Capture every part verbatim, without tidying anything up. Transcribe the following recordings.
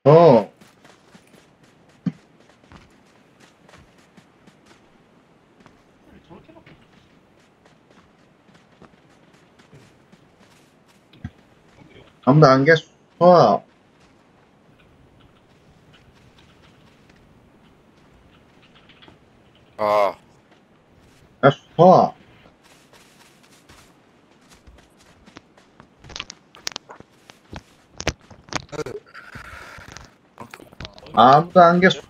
어. 아무도 안 계속 어. 아, 계속 아무도 안 계속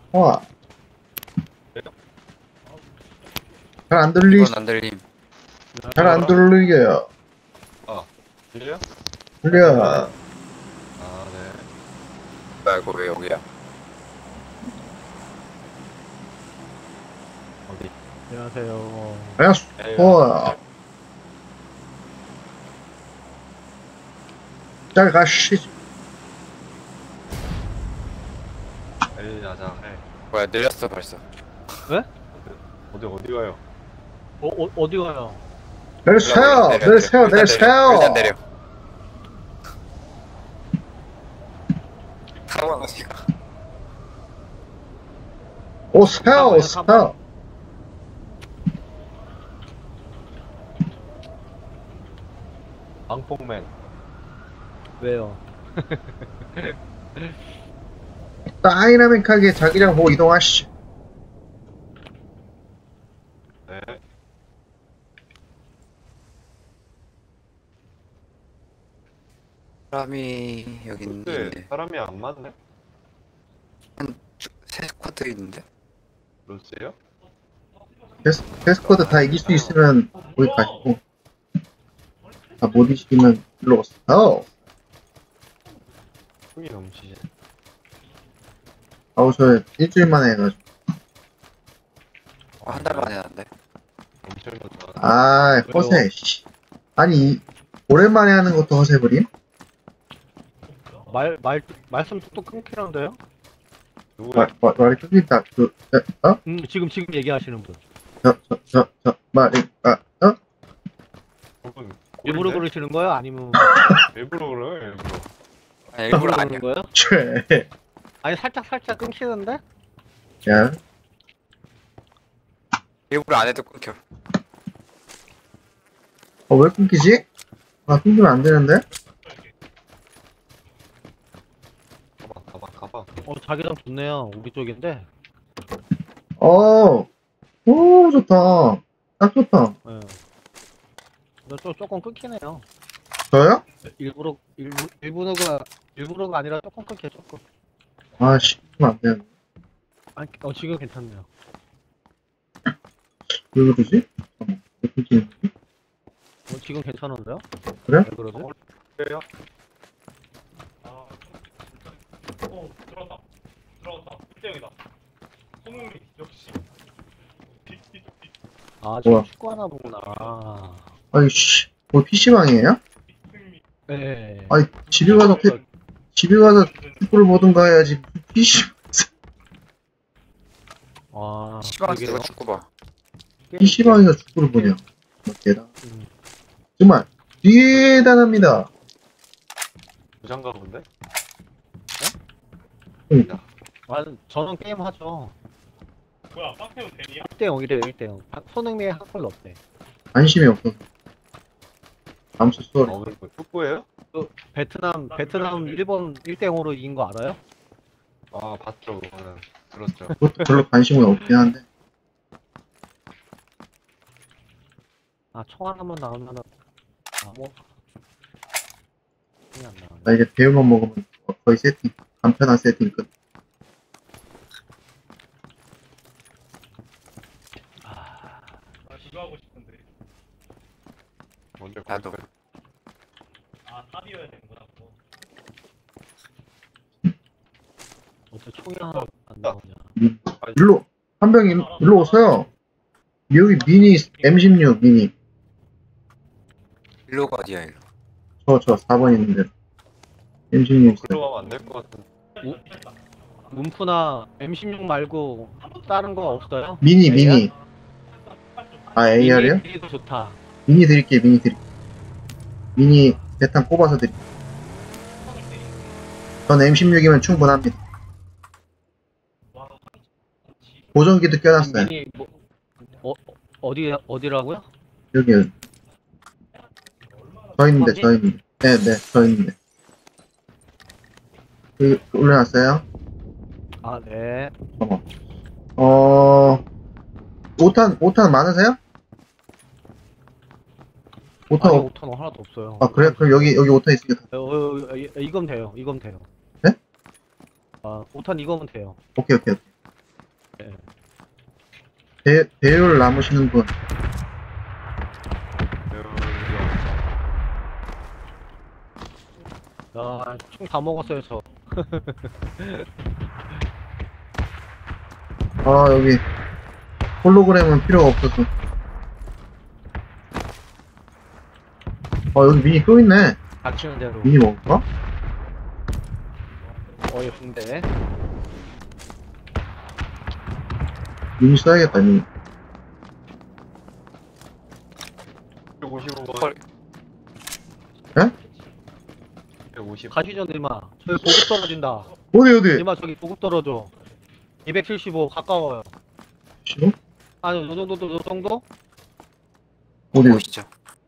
잘 안 들리, 이건 안 들림. 잘 안 들리게요. 아, 들려? 들려. 아, 네. 뭐야, 이거 왜 여기야? 어디? 안녕하세요. 계속 에휴. 잘 가시. 에이, 야자, 해. 뭐야, 늘렸어, 벌써. 왜? 어디, 어디 가요? 어, 어, 어디 가요? 내리세요. 내려, 내리세요. 내려. 일단 내려. 내리세요. 일단 내려. 타고 가시가. 오세요. 가봐요, 오세요. 방폭맨. 왜요? 다이나믹하게 자기장 보고 이동하시죠. 네. 사람이 여기 근데 있는데. 사람이 안 맞네? 세 스쿼드 있는데? 글쎄요? 데스, 데스코드 다 이길 수 있으면 거기 가시고 다 못 이기면 일로 오세요. 흥이 넘치지. 아우 저 일주일 만에 해가지고 어, 한 달 만에 하는데. 엄청 좋다. 아 허세 씨. 아니 오랜만에 하는 것도 허세부림? 말, 말, 말씀 뚝뚝 끊기는데요? 누구야? 말, 말, 말이 끊긴다. 그, 어? 어? 음, 지금, 지금 얘기하시는 분. 저, 저, 저, 저, 말이, 아, 어? 그분 일부러 꼴인데? 그러시는 거예요? 아니면 일부러 그래, 일부러. 아, 일부러 그러는 아니야. 거예요? 쟤. 아니, 살짝, 살짝 끊기는데? 야, 일부러 안 해도 끊겨. 어, 왜 끊기지? 아, 끊기면 안 되는데? 가봐, 가봐, 가봐. 어, 자기장 좋네요. 우리 쪽인데. 어, 오, 좋다. 딱 좋다. 예. 네. 좀, 조금 끊기네요. 저요? 일부러, 일부, 일부러가, 일부러가 아니라 조금 끊겨, 조금. 아, 씨, 끊기면 안 되는데. 아니, 어, 지금 괜찮네요. 왜 그러지? 잠깐만, 왜 끊기는 거지? 어, 지금 괜찮은데요? 그래? 왜 그러지? 그래요? 아, 지금 뭐야? 축구 하나 보구나. 아, 아니, 씨, 뭐 피시방이에요? 예. 아니, 집에 가서, 피, 집에 가서 축구를 보든가 해야지. 피시, 아, 시방 그러게요. 누가 축구 봐. 피시방에서 축구를 보냐. 뭐, 대단. 음. 정말, 대단합니다. 부장가 본데? 아, 저는 게임 하죠. 뭐야, 빡태우 대리야? 일 대 영이래요, 일 대 영. 손흥민이 한 골 넣었대. 관심이 없어서. 암수 쏘리. 어, 그 축구예요? 베트남, 베트남 일본 일 대 영으로 이긴 거 알아요? 아, 봤죠, 그거는. 들었죠. 그것도 별로 관심은 없긴 한데. 아, 총 하나만 나오면은, 아, 뭐. 총이 안 나오네. 나 이제 배우만 먹으면 거의 세팅, 간편한 세팅 끝. 나 그거 하고 싶은데. 뭔데, 나도. 거기서? 아, 탑이어야 되는구나, 그거. 어째 총이 하나 안 나오냐. 일로, 한 병 일로, 일로 오세요. 여기 미니, 엠 십육 미니. 일로가 어디야, 일로. 저, 저, 사 번 있는데. 엠 십육 있어요. 글로 가면 안 될 것 같은. 문프나 엠 십육 말고 다른 거 없어요? 미니, 에이알? 미니. 아, 에이알이요? 미니도 좋다. 미니 드릴게요, 미니 드릴게요. 미니, 대탄 꼽아서 드릴게요. 전 엠 십육이면 충분합니다. 보정기도 껴놨어요. 미니 뭐 어, 어디 어디라고요? 여기, 여기. 저 있는데, 저 있는데. 네, 네, 저 있는데. 여기 올려놨어요. 아, 네. 어, 어, 오 탄, 오 탄 많으세요? 오 탄, 아니, 없- 오 탄 하나도 없어요. 아, 그래요? 그럼 여기, 여기 오 탄 있으니까. 어, 어, 어, 이- 이건 돼요. 이건 돼요. 네? 아, 오 탄 이거면 돼요. 오케이, 오케이, 오케이. 네. 배, 배율 남으시는 분. 아, 총 다 먹었어요, 저. 아, 여기. 홀로그램은 필요가 없어서. 아, 여기 미니 또 있네. 닥치는 대로. 미니 먹을까? 어, 예쁜데. 미니 써야겠다, 미니. 백오십오 번. 헐. 백오십. 가시죠, 니마. 저기 보급 떨어진다. 어디, 어디? 니마, 저기 보급 떨어져. 이백칠십오 가까워요. 싫어? 아니, 요 정도, 요 정도? 어디? 보이시죠?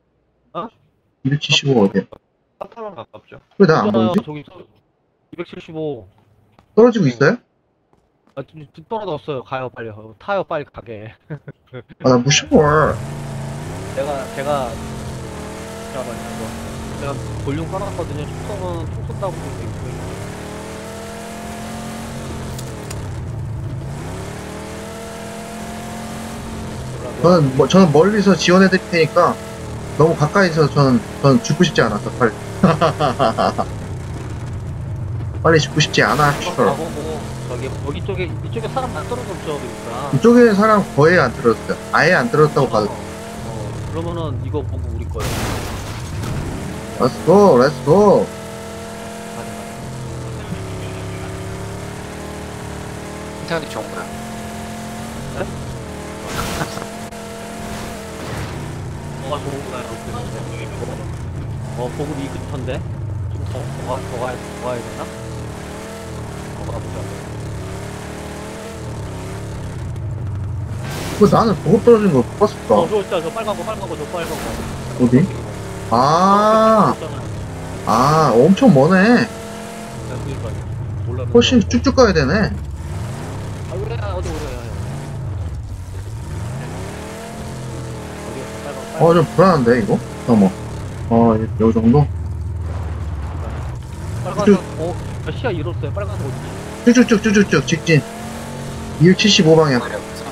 이백칠십오 어디야? 사타만 가깝죠. 왜 나 안 있잖아요, 보이지? 저기 서- 이백칠십오. 떨어지고 있어요? 아, 좀- 좀 떨어졌어요. 가요, 빨리. 어, 타요, 빨리 가게. 아, 나 무서워. 내가, 제가, 잠깐만요, 이거. 제가 볼륨 꺼놨거든요. 총성은 총 쏜다고 볼수 있고. 저는, 뭐, 저는 멀리서 지원해 드릴 테니까 너무 가까이서 저는, 저는 죽고 싶지 않아서 빨리. 빨리 죽고 싶지 않아. 한번 슈얼. 가보고, 저기, 여기 쪽에, 이쪽에 사람 안 떨어졌죠, 그러니까. 이쪽에 사람 거의 안 들었어요. 아예 안 들었다고 봐도. 어, 그러면은 이거 보고 우리 거예요. Let's go, let's go. 인터넷 좋은 거야. 뭐가 좋은가요? 어, 보급 이 근처인데? 좀 더, 더, 가- 더, 가야, 더 가야 되나? 더 가보자. 그 나는 보급 떨어진 거 못 봤을까? 어, 저, 진짜, 저 빨간 거, 빨간 거, 저 빨간 거. 어디? 아, 아, 엄청 머네. 몰라. 훨씬 쭉쭉 가야 되네. 아, 그래, 어디, 어디, 어디. 어디, 빨간 거, 어, 좀 불안한데, 이거? 어머. 어, 이, 요 정도? 빨간 거, 어, 아, 시야 잃었어요. 빨간 거 어디지? 쭉쭉쭉쭉쭉, 직진. 이백칠십오 방향. 말이 없어.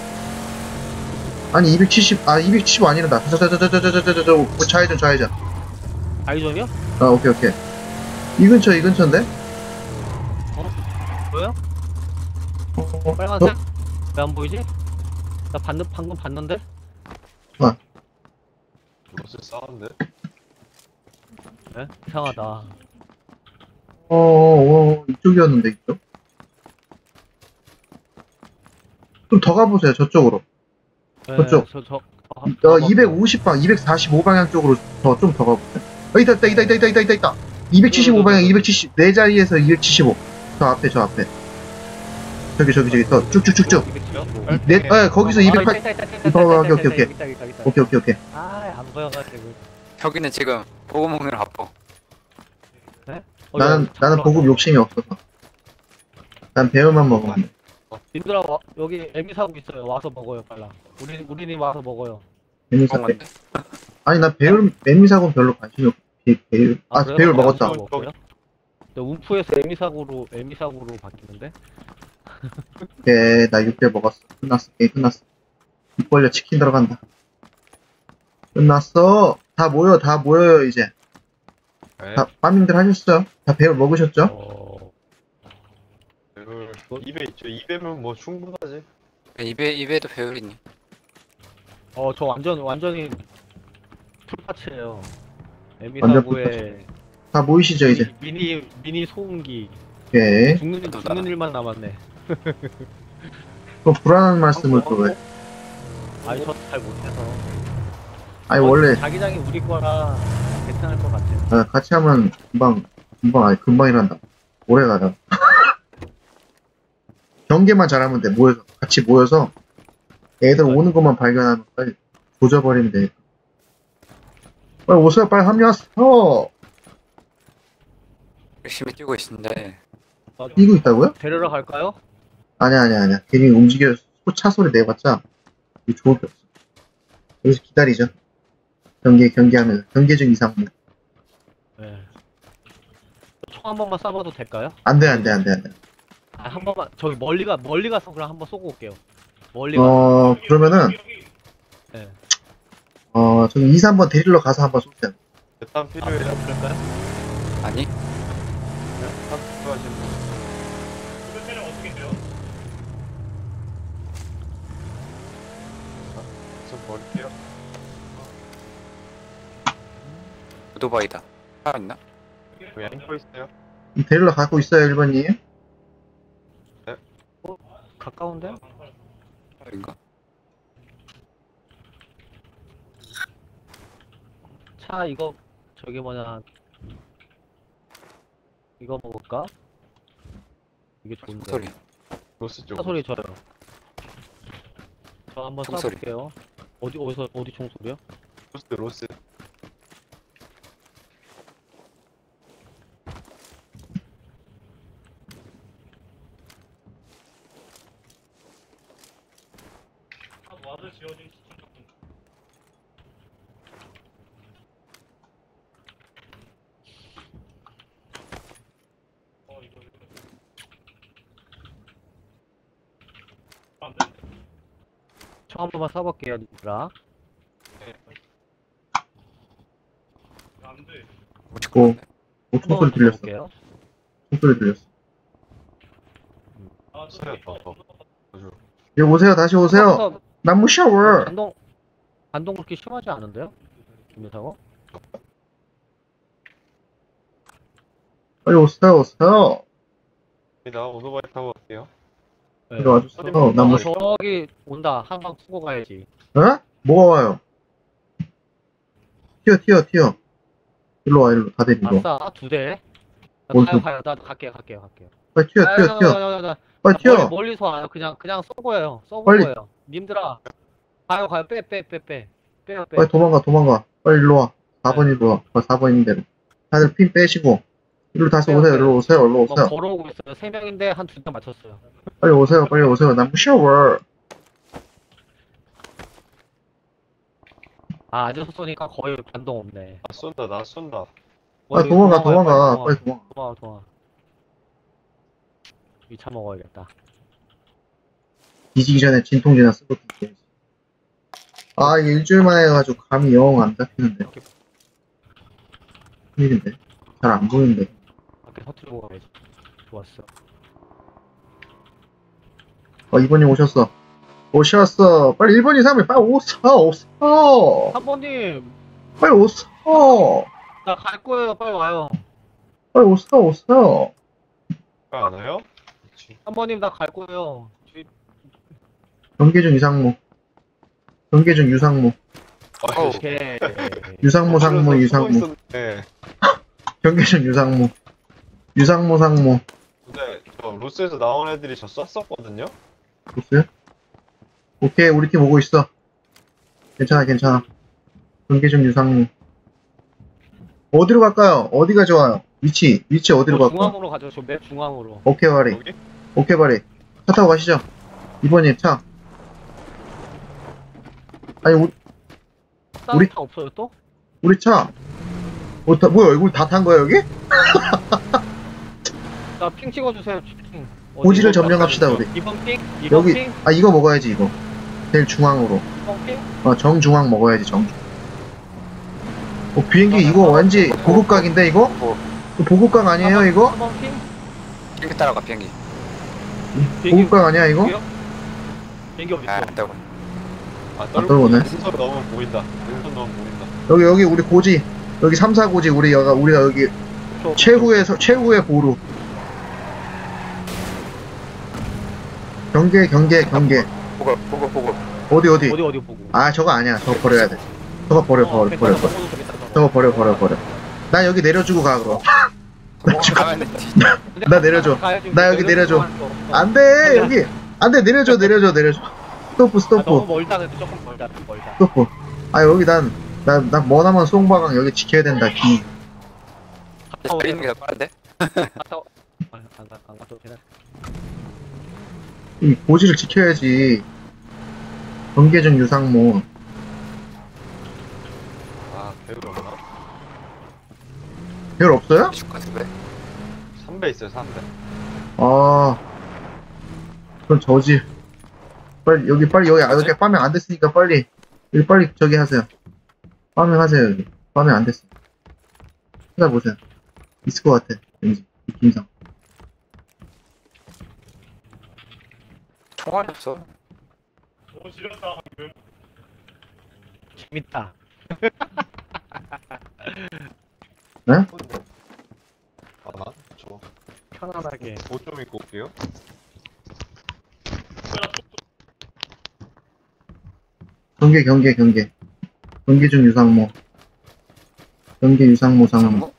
아니, 이백칠십, 아, 이백칠십오 아니란다. 저, 저, 저, 저, 저, 저, 저, 저, 저, 저, 좌회전, 좌회전. 아이전이요? 아, 오케이, 오케이. 이 근처, 이 근처인데? 뭐요? 어, 빨간색? 왜 안 보이지? 나 봤는, 방금 봤는데? 로스 싸운데. 네? 이상하다. 어, 어, 이쪽이었는데, 이쪽? 좀 더 가보세요, 저쪽으로. 네, 그쪽. 저, 저, 아, 어, 이백오십 방, 이백사십오 방향 쪽으로 더, 좀 더 가보세요. 어, 있다, 있다, 있다, 있다, 있다, 있다, 있다, 있다. 이백칠십오 방향, 이백칠십, 네 자리에서 이백칠십오. 저 앞에, 저 앞에. 저기, 저기, 저기, 더, 쭉쭉쭉쭉. 네, 어, 거기서 이백팔, 오케이, 오케이, 오케이. 오케이, 오케이, 오케이. 아, 안 보여가지고. 저기는 지금 보고 먹느라 바빠. 어, 나는, 여기 나는 잡으러 보급 가. 욕심이 없어서. 난 배열만 먹으면 돼. 님들아, 와, 여기 애미 사고 있어요. 와서 먹어요, 빨라. 우리, 우리님 와서 먹어요. 배미사, 그런 건데. 아니, 나 배율, 배미사고는 별로 관심이 없어. 배- 배율. 아, 그래요? 배율 아, 먹었다. 사고 먹어요? 근데 움프에서 애미 사고로, 애미 사고로 바뀌는데? 오케이, 나 육 대 먹었어. 끝났어. 게임 끝났어. 입 벌려 치킨 들어간다. 끝났어. 다 모여, 다 모여요, 이제. 네. 다, 파밍들 하셨어요? 다 배율 먹으셨죠? 어, 배율 입에 있죠. 입에면 뭐 충분하지. 입에 입에도 배율 있니? 어, 저 완전, 완전히 풀파츠예요. 애미 완전 사고에 다 모이시죠, 이제. 미니, 미니 소음기. 오케이. 죽는, 죽는 일만 남았네. 또 불안한 말씀을 또 왜. 아니, 저 잘 못해서. 아니, 어, 원래, 자기장이 우리 거라 괜찮을 것 같아요. 아, 같이 하면 금방, 금방, 아니, 금방이란다. 오래 가다. 경계만 잘하면 돼. 모여서 같이 모여서 애들 오는 것만 발견하면 빨리 조져버리면 돼. 빨리 오세요. 빨리 합류하세요. 열심히 뛰고 있는데 뛰고 있다고요? 데리러 갈까요? 아니야 아니야 아니야. 괜히 움직여 차 소리 내봤자 이거 좋을 게 없어. 여기서 기다리죠. 경계 경계하면서 경계 중 이상 뭐. 네. 총 한 번만 쏴봐도 될까요? 안돼 안돼 안돼 안돼. 아, 한 번만 저기 멀리 가 멀리 가서 그럼 한번 쏘고 올게요. 멀리 가. 어 그러면은 네. 어 저기 이, 삼 번 데리러 가서 한번 쏘세요. 대탄 아, 필요해요? 그럴까요? 아니 대탄 필요하신 분? 그 차량 어떻게 돼요? 좀 버릴게요. 오토바이다. 사람 있나? 그 앵커 있어요? 데리러 가고 있어요 일 번님. 가까운데? 인가? 차 이거 저기 뭐냐 이거 먹을까? 이게 좋은데. 소리. 로스 쪽. 차 소리 저요. 저 한번 총소리. 쏴볼게요. 어디 어디서 어디 총소리요? 로스 로스. 아, 와드 지어진 시청 같은 거. 어, 이거, 이거. 안 돼. 총 한 번만 쏴볼게요, 니들아. 안 돼. 못 찍고 오. 있네. 오 한 총소리 번만 들렸어. 쏴볼게요. 총소리 들렸어. 아, 없어요, 더, 더. 아주. 여기 오세요. 다시 오세요. 처음부터 나무 샤워. 반동 반동 그렇게 심하지 않은데요? 김여사고? 빨리 오세요. 오세요. 나 오토바이 타고 갈게요. 이리 와주세요. 어, 나무 샤 저기 온다. 한 방 쓰고 가야지. 어? 뭐가 와요? 튀어 튀어 튀어. 일로 와 일로 다들 일로. 아싸, 두 대. 나 뭔 가요, 소- 가요. 나 갈게요, 갈게요, 갈게요. 빨리 튀어 아유, 튀어 튀어. 나, 나, 나, 나, 빨리 멀리, 튀어. 멀리서 와요. 그냥, 그냥 쏘고 해요. 쏘고 빨리. 해요. 님들아. 가요, 가요. 빼, 빼, 빼, 빼. 빼요, 빼. 빨리 도망가 도망가. 빨리 일로 와. 사 번 일로 와. 어, 사 번인 대로. 다들 핀 빼시고. 일로 다시 빼요, 오세요. 빼요. 일로 오세요. 일로 뭐 오세요. 걸어오고 있어요. 세 명인데 한 두 대 맞췄어요. 빨리 오세요. 빨리 오세요. 나무 샤워. 아, 앉아서 쏘니까 거의 반동 없네. 나 쏜다, 나 쏜다. 아 어디 도망가 도망가요, 도망가. 빨리 빨리 도망가. 도망가, 도망가. 이 차 먹어야겠다. 뒤지기 전에 진통제나 쓰고 뒤져야지. 아 이게 일주일 만에 해가지고 감이 영 안 잡히는데. 큰일인데. 잘 안 보이는데. 밖에 터뜨리고 가야지. 좋았어. 어 이 번님 오셨어. 오셨어. 빨리 일 번, 이, 삼 번 빨리 오세요. 오세요. 한 번님, 빨리 오세요. 나 갈 거예요. 빨리 와요. 빨리 오세요. 오세요. 아, 안 와요? 그치. 한 번님, 나 갈 거예요. 뒤- 경계중 이상무. 경계중 유상무. 아, 어우. 오케이. 유상무 상무 유상무. 네. 경계중 유상무. 유상무 상무. 근데 저 로스에서 나온 애들이 저 쐈었거든요? 보세요. 오케이 우리 팀 오고 있어. 괜찮아 괜찮아. 경계중 유상무. 어디로 갈까요? 어디가 좋아요? 위치 위치 어디로 뭐 갈까요? 중앙으로 가죠. 저 맵 중앙으로. 오케이 바리. 여기? 오케이 바리. 차 타고 가시죠. 이번님 차. 아니 우리, 다른 우리- 차 없어요 또? 우리 차. 어, 다, 뭐야 이걸 다 탄 거야 여기? 나 핑 찍어주세요. 핑. 어디 고지를 이거 점령합시다 우리. 이번 핑? 이번 여기 핑? 아 이거 먹어야지 이거. 제일 중앙으로. 이번 핑? 어 정중앙 먹어야지 정중. 어 비행기 이거 왠지 보급각인데 이거? 뭐 이거 보급각 아니에요 이거? 한번 핑? 비행기 따라가 비행기. 비행기 보급각 아니야 이거? 여기요? 비행기 어디 아, 있어? 안 따고. 아, 떨구네. 떨구네. 능선 너무 보인다. 능선 너무 보인다. 여기 여기 우리 고지. 여기 삼, 사 고지 우리 여가 우리가 여기 저- 최후의 서- 최후의 보루. 경계 경계 경계. 보고 보고 보고. 어디 어디? 어디 어디 보고? 아 저거 아니야. 저거 버려야 돼. 저거 버려 어, 버려 버려 괜찮아, 버려. 먹어도 되겠다, 저거. 저거 버려 버려 버려. 난 여기 내려주고 가 그럼. 가면 돼. 나 내려줘. 나 여기 내려줘. 안돼 여기 안돼 내려줘 내려줘 내려줘. 스토프 아, 스토프 너무 멀다 그래도 조금 멀다 좀 멀다. 스토프. 아 여기 난난난 머나먼 송바강 여기 지켜야 된다. 기. 달리는 게 더 빠른데? 갔다 오- 안 가- 안 가도 되나? 이 고지를 지켜야지. 경계중 유상무. 아 배율 없나? 별 없어요? 슈카스 왜? 삼 배 있어요 삼 배. 아 그럼 저지. 빨리 여기 빨리 여기 아, 여기 파밍 안 됐으니까 빨리 여기 빨리 저기 하세요. 파밍 하세요 여기. 파밍 안 됐어. 찾아보세요. 있을 것 같아. 왠지 느낌상. 총알이 없어. 너무 지렸다 방금. 재밌다. 아나 저 편안하게. 옷 좀 입고 올게요. 경계 경계 경계. 경계중 유상무. 경계 유상무 상무. 상무?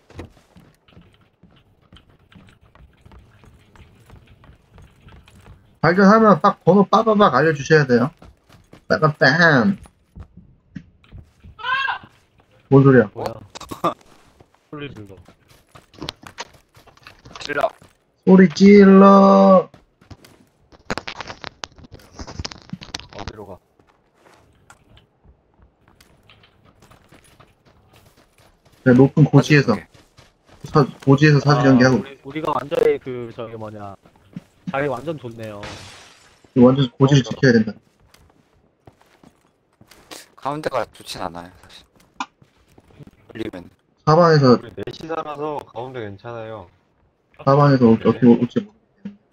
발견하면 딱 번호 빠바박 알려주셔야 돼요. 빠바 빰. 뭔 소리야? 뭐야? 소리 질러. 질러. 소리 찔러. 어디로 가? 네, 높은 고지에서 사, 고지에서 사주 경기하고 우리, 우리가 완전히 그 저기 뭐냐 자리 완전 좋네요. 완전 고지를 지켜야 된다. 가운데가 좋진 않아요, 사실. 걸리면. 사방에서 우리 넷이 살아서 가운데 괜찮아요. 사방에서 어- 어떻게 올지 모르-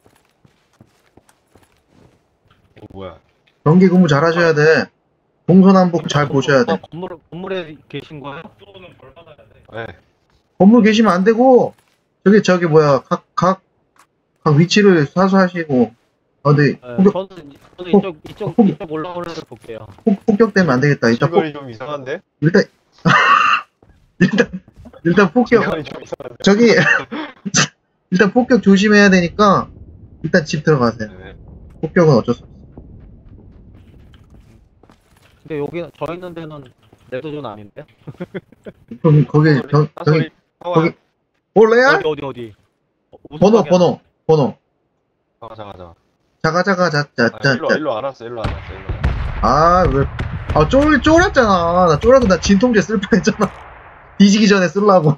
오 뭐야? 경기 근무 잘 하셔야 돼. 동서남북 잘 보셔야 돼. 어, 건물 건물에 계신 거예요? 쏘는 벌 받아야 돼. 네. 건물 계시면 안 되고 저기 저기 뭐야 각 각 각 위치를 사수하시고. 아 근데 네, 폭격 저는 저는 이쪽 이쪽 폭- 이쪽 올라오는 데 볼게요. 폭, 폭격되면 안 되겠다. 일단 폭 시골이 좀 이상한데? 일단 일단 일단 폭격 시골이 좀 이상한데? 저기 일단 폭격 조심해야 되니까 일단 집 들어가세요. 네. 폭격은 어쩔 수 없어. 근데 여기 저 있는 데는 레드존 아닌데? 그럼 거기 경, 사소리 경기 거기 거기 올래야? 어디 어디 어디? 어, 무슨 번호 방향? 번호 번호 잠깐 잠깐 잠깐. 자가 자가 아, 자자자 일로 일로 알았어 일로 알았어 일로. 아왜아쫄 쫄았잖아. 나 쫄아도 나 진통제 쓸 뻔했잖아. 뒤지기 전에 쓰려고.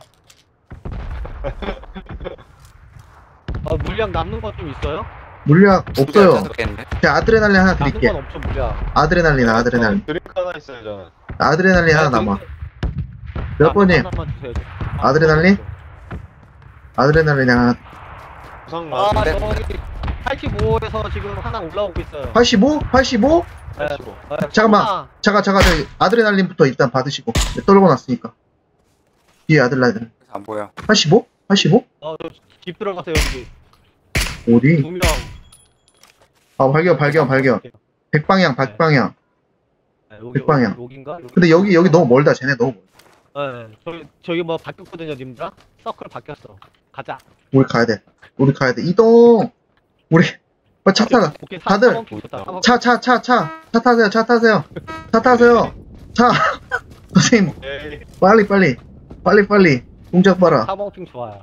아, 물량 남는 거 좀 있어요? 물약 없어요. 겠는데 제가 아드레날린 하나 남는 드릴게. 건 없죠 물량. 아드레날린 아드레날린 어, 드링크 하나 있어요 저는. 아드레날린 하나 남아. 몇 번님? 하나만 주세요. 아드레날린? 아드레날린 하나. 부상 아 맞. 저기 팔십오에서 지금 하나 올라오고 있어요. 팔십오? 팔십오? 네, 팔십오. 네, 잠깐만. 하나. 잠깐 잠깐 저기 아드레날린부터 일단 받으시고. 네, 떨고 났으니까. 뒤에 아드레날린. 안 보여. 팔십오? 팔십오? 어, 저집 들어가세요 여기 어디? 두 명. 아 발견 발견 발견. 백방향 백방향. 네, 여기 백방향. 여기, 여긴가? 여기. 근데 여기 여기 너무 멀다. 쟤네 너무 멀다. 네, 저기 저기 뭐 바뀌었거든요, 님들아. 서클 바뀌었어. 가자. 우리 가야 돼. 우리 가야 돼. 이동. 우리 빨리 차 타라. 오케이, 다들. 사번 king 좋다, 사번 차 차 차 차 차 타세요. 차 타세요. 차 타세요. 차. 선생님 에이. 빨리 빨리 빨리 빨리 동작 봐라. 사번 king 좋아요.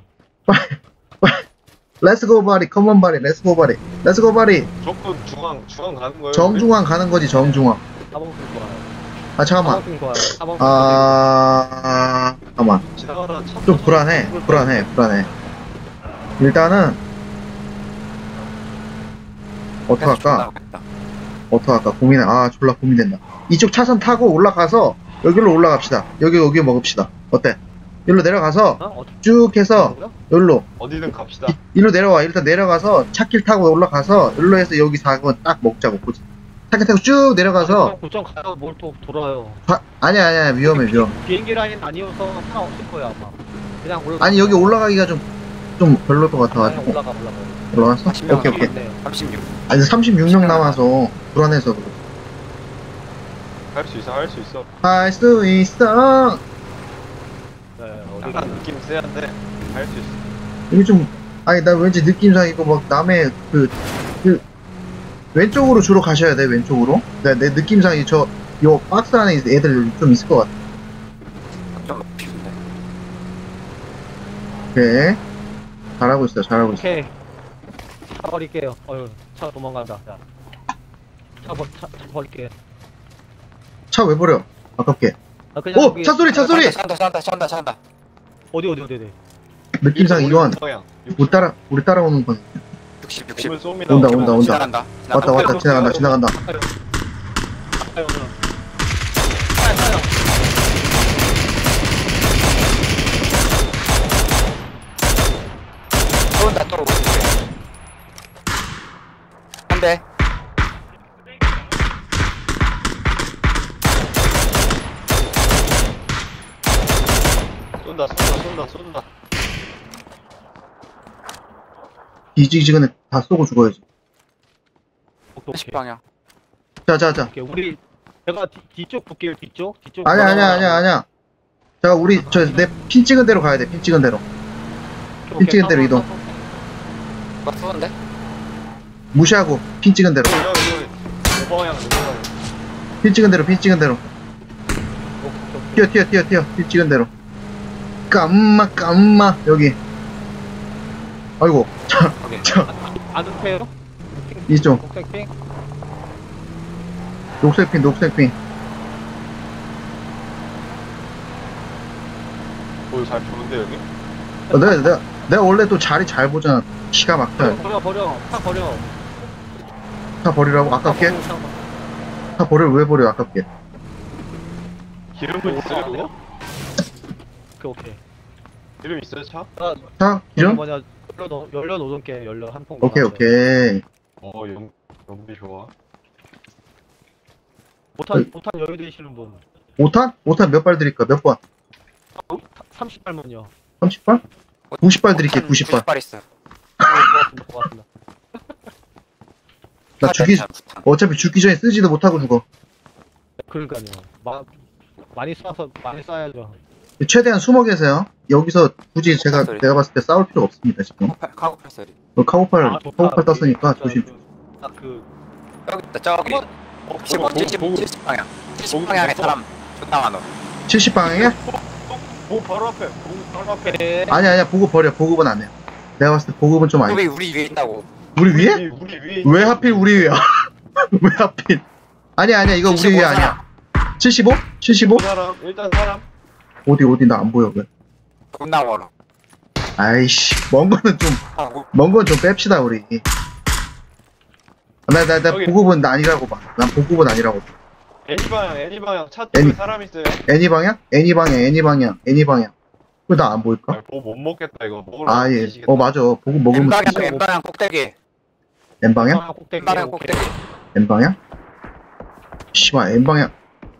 렛츠고 바리 컴온 바리 렛츠고 바리 렛츠고 바리. 조금 중앙 중앙 가는 거예요. 정중앙 가는 거지 정중앙. 사번 king 좋아요. 아 잠깐만. 사번 king 좋아요. 사번 king. 아 잠깐만. 지나가다 차 좀 불안해 불안해 불안해. 일단은 어떡할까 어떡할까 고민해. 아 졸라 고민된다. 이쪽 차선 타고 올라가서 여기로 올라갑시다. 여기 여기 먹읍시다. 어때? 여기로 내려가서 어? 어, 쭉 해서 뭐야? 여기로 어디든 갑시다. 일로 내려와. 일단 내려가서 차길 타고 올라가서 일로 해서 여기 사 번 딱 먹자고. 그지? 차길 타고 쭉 내려가서 고정 가서 뭘 또 돌아요. 바- 아니야 아니야 위험해 위험. 비행기 라인 아니어서 하나 없을 거야 아마. 그냥 올라. 아니 여기 올라가기가 좀 좀 별로일 것 그냥 같아가지고 올라가 올라가. 올라갔어? 삼십 명 오케이 오케이. 네. 삼십육. 아니 삼십육 명 남아서 불안해서 그래. 할 수 있어 할 수 있어. 할 수 있어. 네, 어디 약간 느낌 세한데 할 수 있어. 이게 좀 아니 나 왠지 느낌상 이거 막 남의 그 그 왼쪽으로 주로 가셔야 돼 왼쪽으로. 내, 내 느낌상 이저 요 박스 안에 애들 좀 있을 것 같아. 좀 높이는데. 오케이. 잘하고 있어 잘하고 있어. 오케이. 차 버릴게요. 어휴, 차 도망간다. 야. 차, 버, 차, 차 버릴게. 차 왜 버려? 아깝게. 아, 그냥 오! 여기- 차 소리 차 소리! 찬다 찬다 찬다 찬다. 어디, 어디, 어디, 어디. 느낌상 이건 방향. 우리 따라 우리 따라오는 건 육십 육십. 몸을 쏩니다. 온다, 온다, 온다. 지나간다. 왔다 왔다 지나간다 지나간다. 아유, 오늘. 차야, 차야. 또 온다 또 온다. 한 대. 쏜다 쏜다 쏜다 쏜다. 뒤지기 전에 다 쏘고 죽어야지. 오케이, 십 오케이. 방향. 자자자. 오케이, 우리, 제가 뒤, 뒤쪽 볼게요, 뒤쪽. 뒤쪽. 아니야 아니야 아니야 아니야. 자 우리 저 내 핀 찍은 대로 가야 돼. 핀 찍은 대로. 오케이, 핀 찍은 오케이. 대로 이동. 뭐 쏘는데? 무시하고 핀 찍은 대로. 여기 여기. 오 방향 오 방향. 핀 찍은 대로 핀 찍은 대로. 오케이, 오케이. 뛰어 뛰어 뛰어 뛰어 핀 찍은 대로. 깜마 깜마 여기. 아이고 자 오케이. 자 안 눕혀요? 이쪽 녹색 핑? 녹색 핀 녹색 핀. 오잘 좋은데 여기? 어, 내가 내가 내가 원래 또 자리 잘 보잖아. 기가 막혀. 버려, 버려. 차 버려. 차 버리라고 아깝게? 차 버려. 차 버려 왜 버려 아깝게? 기름은 있어요? 안 돼요? 그거? 오케이, 오케이. 기름 있어요 차? 아, 차 저기 기름? 뭐냐, 열려, 놓- 열려 놓을게, 열려, 한 통. 오케이 오케이. 어 연, 연비 좋아. 보탄, 보탄 여유 되시는 분. 오 탄? 오 탄 몇 발 드릴까? 몇 번? 삼십 발면요. 삼십 발? 구십 발 드릴게, 구십 발. 구십 발 있어. 고맙습니다, 고맙습니다. 나 죽이, 어차피 죽기 전에 쓰지도 못하고 죽어. 그러니까요. 마, 많이 쏴서, 많이 쏴야죠. 최대한 숨어 계세요. 여기서 굳이 제가, 소리. 내가 봤을 때 싸울 필요가 없습니다, 지금. 카고팔 소리. 너 카고팔, 아, 좋다. 카고팔 땄으니까 그, 조심. 딱 그, 저기 있다 저기. 어, 칠십 보고, 칠십 보고, 칠십 방향. 칠십 보고, 방향에 보고. 사람 존나 많어. 칠십 방향에? 보고 바로 앞에. 보고 바로 앞에. 오케이. 아니야, 아니야, 보급 버려. 보급은 안 해. 내가 봤을 때 보급은 좀 아니. 우리 우리 위에 있다고. 우리 위에? 우리, 우리 위에. 왜 하필 우리 위야? 왜 하필? 아니야, 아니야, 이거 우리 칠십오 위에 아니야. 칠십오? 칠십오? 사람 일단 사람. 어디, 어디, 나 안 보여, 왜? 존나 멀어. 아이씨, 먼 거는 좀, 하고 먼 건 좀 뺍시다, 우리. 나, 나, 나 저기. 보급은 아니라고 봐. 난 보급은 아니라고 봐. 애니 방향 애니 방향 차 쪽에 애니. 사람 있어요. 애니 방향? 애니 방향, 애니 방향, 애니 방향. 왜 나 안 보일까? 아, 보고 못 먹겠다 이거. 먹으러 아, 예. 드시겠다. 어, 맞아. 보급 먹으면 엠방향 피자. 엠방향 꼭대기. N 방향? 아, 꼭대기. 엠방향 오케이. 꼭대기. N 방향? 씨발, N 방향.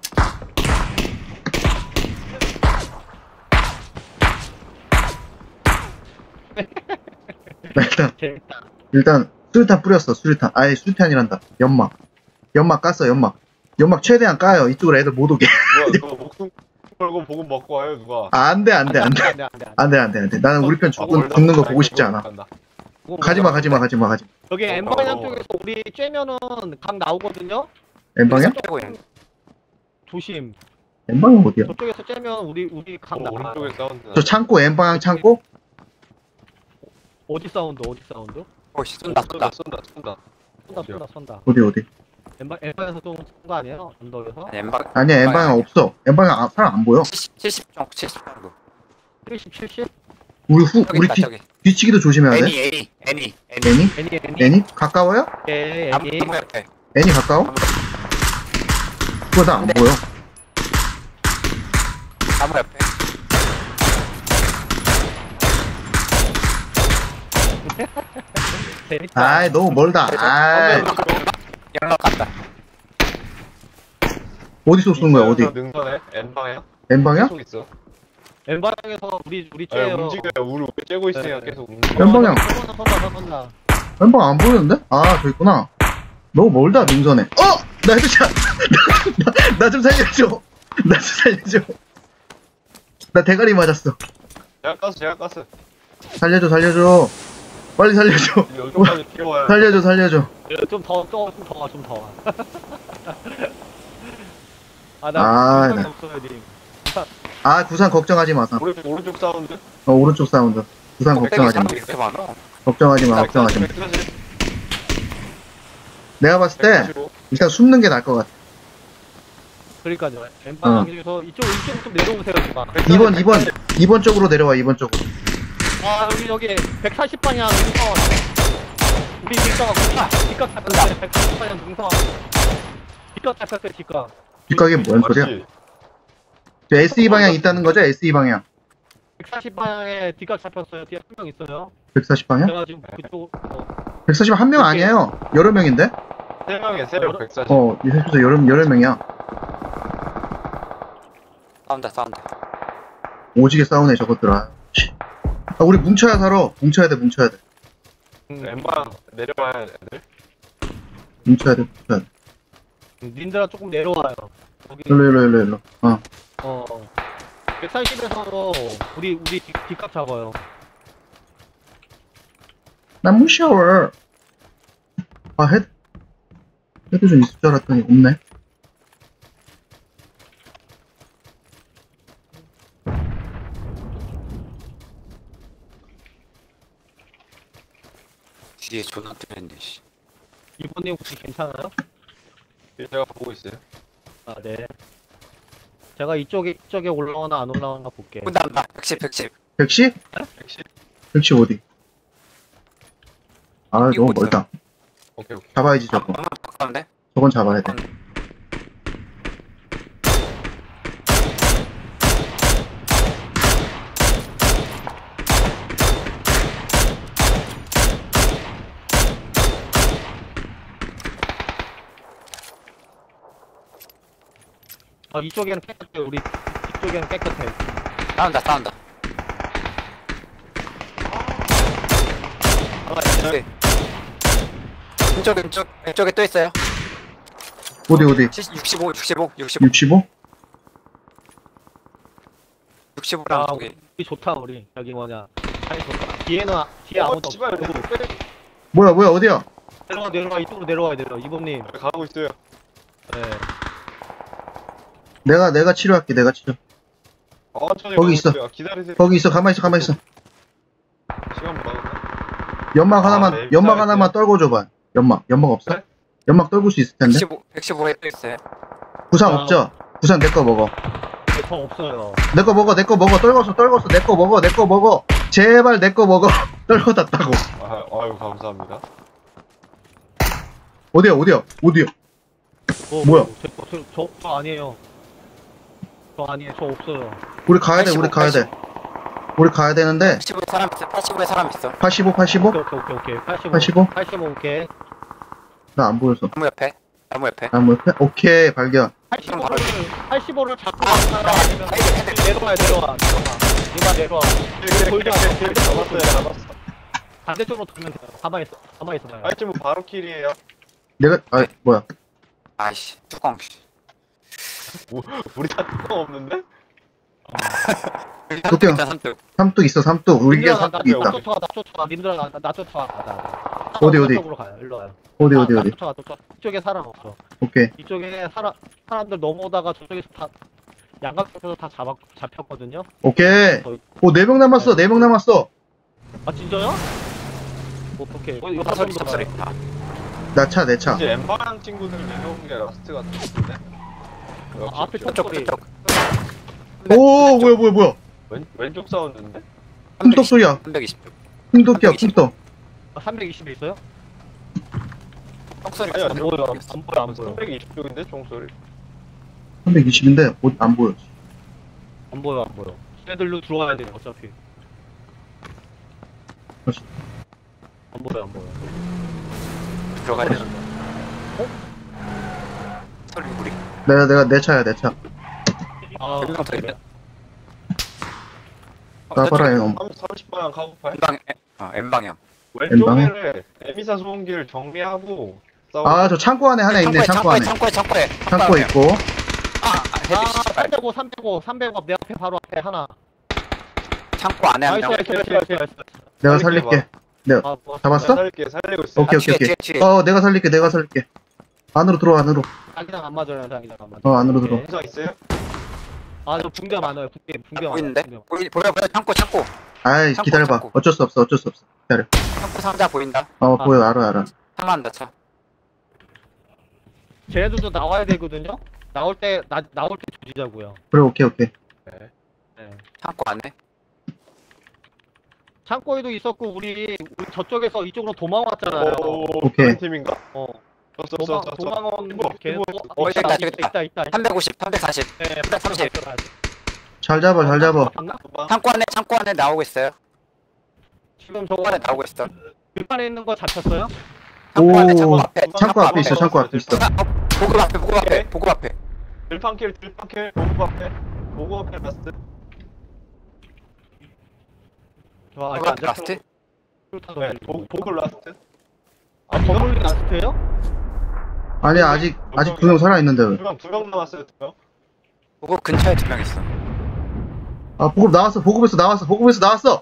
나 일단, 재밌다. 일단, 수류탄 뿌렸어, 수류탄. 아예 수류탄이란다. 연막. 연막 깠어, 연막. 연막 최대한 까요. 이쪽으로 애들 못 오게. 누가 누가 목숨 걸고 보고 먹고 와요 누가. 아, 안 돼, 안 돼, 안 돼. 안 돼, 안 돼, 안 돼. 안 돼, 안 돼, 안 돼. 나는 우리 편 죽는, 죽는 거 보고 싶지 않아. 그거 가지마, 가지마, 가지마, 가지마. 여기 어, N방향 어. 쪽에서 우리 쬐면은 각 나오거든요? N 방향? 빼고 있는. 조심. N 방향 어디야? 저쪽에서 쬐면 우리, 우리 각 어, 나와. 오른쪽에 사운드. 저 창고, N 방향 창고? 어디 사운드, 어디 사운드? 오씨 쏜다 쏜다. 쏜다 쏜다. 쏜다, 어디요? 쏜다, 쏜다. 어디, 어디? N방, N방에서 쏜거 아니에요? 언덕에서? 아니 엠방. 아니야, N 방향 없어. N 방향 아, 사람 안 보여. 칠십 칠십 정도 칠십 정도. 칠십, 칠십? 우리 후, 저기 우리 있다 뒤, 저기. 뒤치기도 조심해야 돼. 애니 애니 애니 애니. 애니? 애니, 애니. 애니? 가까워요? 오케이, 나무 애니. 나무 옆에. 애니 가까워? 그거 나 안 보여. 나무 옆에. 재밌다. 아이, 너무 멀다. 아이, 연락 갔다. 어디서 쏘는 거야, 어디? 능선에 N 방향. N 방향? 계속 있어. N방에서 우리, 우리 아, 쬐요. 움직여요. 우리 우리 쬐고 있으니까 네. 계속 움직여. N 방향. 쏜다, 쏜다, 쏜다. N 방향 안 보이는데? 아, 저 있구나. 너무 멀다, 능선에. 어! 나 헤드샷! 나 좀 살려줘. 나 좀 살려줘. 나 대가리 맞았어. 제가 깠어 제가 깠어. 살려줘, 살려줘. 빨리 살려줘. 여기까지 뛰어와요. 살려줘, 살려줘. 좀 더, 좀 더 와, 좀 더 와. 아, 아, 나 네. 네. 없어요, 님. 아, 구상 걱정하지 마서. 오른쪽, 오른쪽 사운드. 어, 오른쪽 사운드. 구상 백백이 걱정하지 마. 사람이 이렇게 많아. 걱정하지 마, 걱정하지 마. 내가 봤을 때, 일단 숨는 게 나을 것 같아. 그러니까요. 엠빵 중에서 이쪽, 이쪽 좀 내려오세요, 지금. 이 번, 이 번, 이 번 쪽으로 내려와, 이 번 쪽으로. 아, 여기, 여기, 백사십 방향 능선. 우리 뒷각, 우리 뒷각 잡혔어요. 백사십 방향 능선. 뒷각 잡혔어요, 뒷각. 뒷각이 뭔 소리야? 저 에스이 방향 있다는 거죠? 에스이 방향. 백사십 방향에 뒷각 잡혔어요. 뒤에 한 명 있어요. 백사십 방향? 제가 지금 그쪽, 어, 백사십 한 명 아니에요. 여러 명인데? 세 명에 세명 백사십. 어, 이 셋에서 여러, 여러 명이야. 싸운다, 싸운다. 오지게 싸우네, 저것들아. 씨. 아, 우리 뭉쳐야 살아. 뭉쳐야 돼, 뭉쳐야 돼. 엠방 내려와야 애들. 뭉쳐야 돼, 뭉쳐야 돼. 님들아 조금 내려와요. 여기, 일로, 일로, 일로, 일로. 어. 어, 백사십에서 우리, 우리 뒷, 뒷각 잡아요. 난 무시워. 아, 헤드, 헤드 좀 있을 줄 알았더니 없네. 뒤에 존나 뜨는데, 씨. 이번님 혹시 괜찮아요? 제가 보고 있어요. 아, 네. 제가 이쪽에, 이쪽에 올라오나 안 올라오나 볼게. 온다, 온다. 백십, 백십. 백십? 백십. 백십 어디? 아, 이거 너무 어디야? 멀다. 오케이, 오케이. 잡아야지, 저거. 한번 가까운데? 저건 잡아야 돼. 아, 이쪽에는 깨끗해. 우리 이쪽에는 깨끗해. 싸운다, 싸운다. 아, 네. 왼쪽, 왼쪽, 왼쪽에 또 있어요. 어디, 어디? 칠십, 육십오, 육십오, 육십오, 육십오? 육십오랑 아, 저기. 우리 좋다, 우리. 여기 뭐냐. 아니, 좋다. 뒤에는, 아- 뒤에 아무도 어, 씨발, 없고. 뭐야, 뭐야, 어디야? 내려와, 내려와. 이쪽으로 내려와야 돼요. 이범님. 가고 있어요. 네. 내가, 내가 치료할게, 내가 치료. 어, 천천히 거기 가고 있어. 있어요. 기다리세요. 거기 있어, 가만히 있어, 가만히 있어. 시간 많아. 연막 아, 하나만, 네, 연막 있어요, 하나만 떨궈 줘봐. 연막, 연막 없어? 네? 연막 떨굴 수 있을 텐데. 백십오, 백십오에 또 있어요. 구상 아. 없죠? 구상 내 거 먹어. 네, 저 없어요. 내 거 먹어, 내 거 먹어. 떨궜어, 떨궜어. 내 거 먹어, 내 거 먹어. 제발 내 거 먹어. 떨궈놨다고. 아, 아유, 감사합니다. 어디야, 어디야, 어디야. 어, 뭐야? 저, 저, 저, 저 아니에요. 저 아니에요. 저 없어요. 우리 가야 돼, 우리 가야 돼. 우리 가야 되는데. 팔십오에 사람 있어, 팔십오에 사람 있어. 팔십오, 팔십오? 오케이, 오케이, 오케이, 오케이. 팔십오. 팔십오? 팔십오, 오케이. 나 안 보였어. 나무 옆에, 나무 옆에. 아, 뭐, 옆에? 오케이, 발견. 팔십오를, 팔십오를 잡고 갔다가 아니면 내려와야 내려와. 내려와. 이만 내려와. 돌지 않고 돌지 잡았어요, 잡았어. 반대쪽으로 돌면 돼요. 가만히 있어. 가만히 있어 봐요. 아이뭐 바로 킬이에요. 내가, 아, 뭐야. 아이씨, 뚜껑, 씨. 뭐, 우리 다 뚜껑 없는데? 뚜껑. 일단 삼뚝. 삼뚝 있어, 삼뚝. 우리 게 님들아, 나, 삼뚝 나, 나 있다. 쫓아와, 나 쫓아와. 님들아, 나, 나 쫓아와. 나, 나. 어디, 어디? 쪽으로 가요. 일로 와요. 어디, 나, 어디, 나 어디. 쫓아와, 쫓아와. 이쪽에 사람 없어. 오케이. 이쪽에 사람, 사람들 넘어오다가 저쪽에서 다, 양각에서 다 잡아, 잡혔거든요? 오케이. 오, 네 명 남았어, 네 명 남았어. 아, 진짜요? 어떡해. 어, 이거 사소리, 사람 사소리. 들어가요. 아, 나 차, 내 차. 이제 엠바랑 친구들 내려온 게 라스트 같은데? 아, 앞에 역시 쪽, 총소리. 쪽. 오, 뭐야, 뭐야, 뭐야. 왼, 왼쪽 사운드인데? 쿵떡 소리야. 삼백이십. 쿵떡이야, 쿵떡. 아, 삼백이십에 있어요? 똥소리. 아니야, 안 보여, 안 보여, 안 보여. 삼백이십 쪽인데, 총소리? 삼백이십인데, 옷 안 보여. 안 보여, 안 보여. 쟤들로 들어와야 돼요, 어차피. 그렇지. 안 보여, 안 보여. 들어가야 되는데. 어? 소리 우리. 내가, 내가, 내 차야, 내 차. 아, 엠방 더 있네. 어, 까봐라, 저쪽에 형. 삼십 방향 카고팔? M방, 어, M방향. 왼쪽에를 에미사 소음기를 정리하고 싸우고. 아, 저 창고 안에 하나 있네, 창고 안에. 창고에, 창고에. 창고에 있고. 아, 아, 헤드, 아, 씨발. 삼백오, 삼백오, 삼백오, 내 앞에 바로 앞에 하나. 창고 안에 한 나이스, 명. 나이스, 나이스, 나이스, 나이스. 내가 살릴게, 살릴게. 내가 아, 뭐, 잡았어? 살릴게 살리고 있어. 오케이 아, 오케이 뒤에, 오케이. 뒤에, 뒤에. 어 내가 살릴게 내가 살릴게. 안으로 들어와 안으로. 자기장 안 맞아요, 자기장 안 맞아요. 어, 안으로 들어. 영상 있어요? 아, 저 붕대 많아요, 붕대, 붕대 많아요. 보이는데? 붕대. 보이, 보여, 보여. 창고, 창고. 아이 참고, 기다려봐. 참고. 어쩔 수 없어 어쩔 수 없어. 기다려. 창고 상자 보인다. 어 아. 보여 알아 알아. 참한다, 차. 쟤네들도 나와야 되거든요? 나올 때, 나, 나올 때 조지자고요. 그래 오케이 오케이. 네. 창고 안에. 창고에도 있었고, 우리, 우리 저쪽에서 이쪽으로 도망왔잖아요. 오, 오케이. 다른 팀인가? 어. 졌어 도망, 졌어 졌어. 도망온 이거, 걔네 이거, 또- 어, 있다, 있다, 있다, 있다. 있다, 있다. 삼백오십, 삼백사십. 네, 삼백삼십. 잘 잡아 잘 잡아. 봤나? 창고 안에, 창고 안에 나오고 있어요. 지금 저거 창고 안에 나오고 있어. 들판에 있는 거 잡혔어요? 창고 안에, 오. 창고 앞에. 창고 앞에 있어 창고 앞에 있어. 아, 어, 보급 앞에, 보급 앞에, 보급 앞에. 들판킬 들판킬 보고 앞에 보고 앞에 라스트. 저 아직 보급 안 앞에 라스트? 잡혔어. 네 보- 보고 라스트. 아, 버블링 라스트예요? 아니 아직 아직 두 명 살아 있는데. 두명두명 남았어요 두 명. 보급 근처에 두 명 있어. 아 보급 나왔어 보급에서 나왔어 보급에서 나왔어.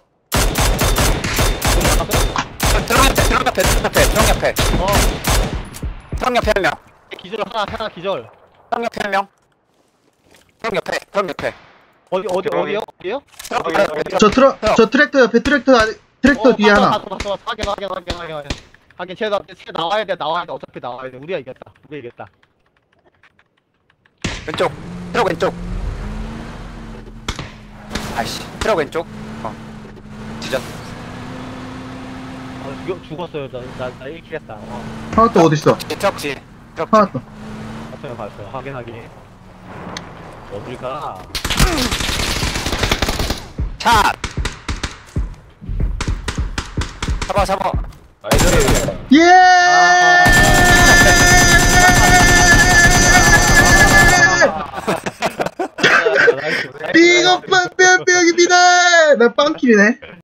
트럭 옆에, 트럭 옆에, 트럭 옆에, 트럭 옆에. 어, 트럭 옆에 한 명. 기절 하나, 하나 기절. 트럭 옆에 한 명. 트럭 옆에, 트럭 옆에. 어디, 어디, 어디요? 어디요? 트럭 여기, 옆에, 여기. 트럭 저 트럭 저 트랙터 옆에 트랙터 안에 트랙터 어, 뒤에 봤어, 하나. 봤어, 봤어, 봤어. 확인, 확인, 확인, 확인, 확인. 하긴 쟤, 나, 쟤 나와야 돼, 나와야 돼. 어차피 나와야 돼. 우리가 이겼다. 우리가 이겼다. 왼쪽. 트럭 왼쪽. 아이씨. 트럭 왼쪽. 어. 뒤졌. 아, 죽, 죽었어요. 나, 나, 나 일 킬 했다. 어, 하나 또 어디 있어? 뒤 트럭 뒤. 트럭 하나 또. 봤어요, 봤어요. 확인, 확인. 어딜까? 차. 잡아, 잡아. 나이스. 예! 나이스. 삐걱빵 뿅뿅입니다. 나 빵킬이네.